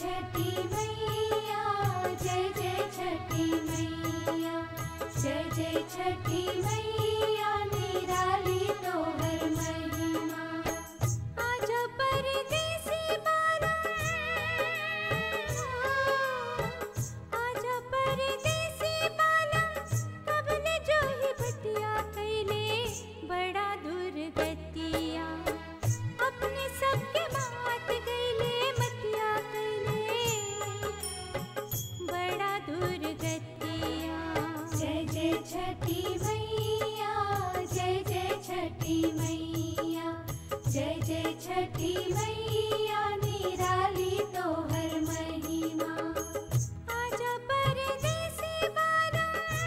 छठी मैया, जय जय छठी मैया, जय जय छठी मैया, निराली तोहर महिमा। आजा परदेसी बाला, आजा परदेसी बाला, कबले जो ही बतिया कैले बड़ा दुर्गतिया। अपने सबके मात गईले मतिया कैले बड़ा दुर्गतिया। जय जय छठी मैया, जय जय छठी मैया, जय जय छठी मैया, निराली तोहर महिमा। आजा परदेसी बाला,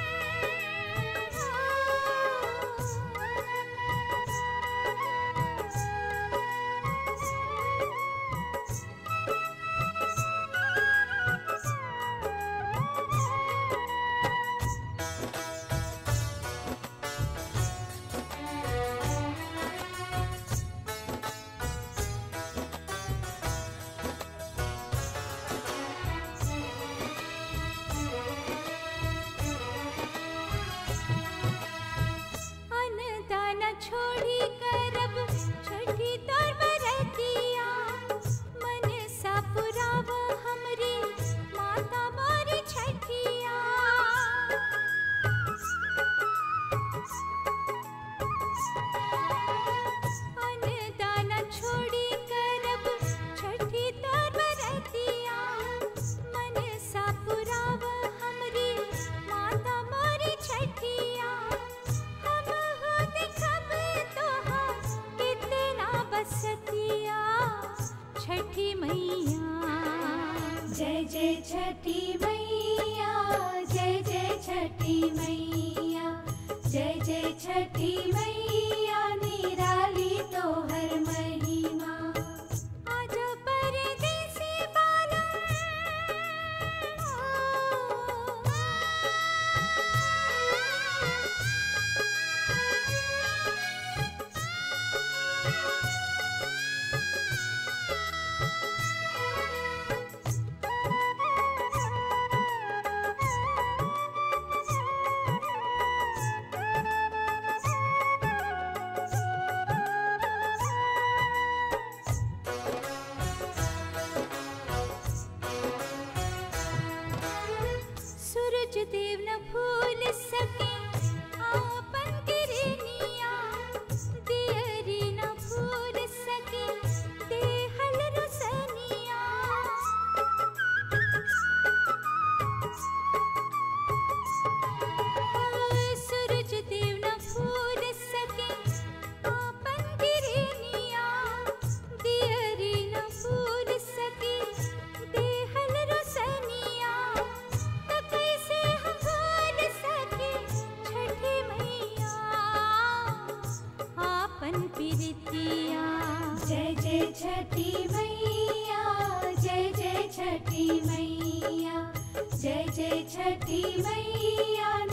अन्नदान छोड़ी करब छठी तोर बरतिया। मन सा पुराव हमरी माता मोरी छठिया। अन्नदान छोड़ी करब छठी तोर बरतिया। मन सा पुराव हमरी माता मोरी छठिया। हम हो देखब तोहार कितना बसतिया। छठी मैया, जय जय छठी मैया, जय जय छठी मैया, जय जय छठी मैया, निराली तोहर महिमा। आजा परदेसी बाला, सूरज देव न भूल सके आपन किरनिया। दियरी न भूल सके देहल रोशनिया। सूरज देव न भूल सके आपन किरनिया। दियरी न भूल सके देहल रोशनिया। त कैसे हम भूल सके छठी मैया आपन प्रीतिया। जय जय छठी मैया, जय जय छठी मैया, जय जय छठी मैया,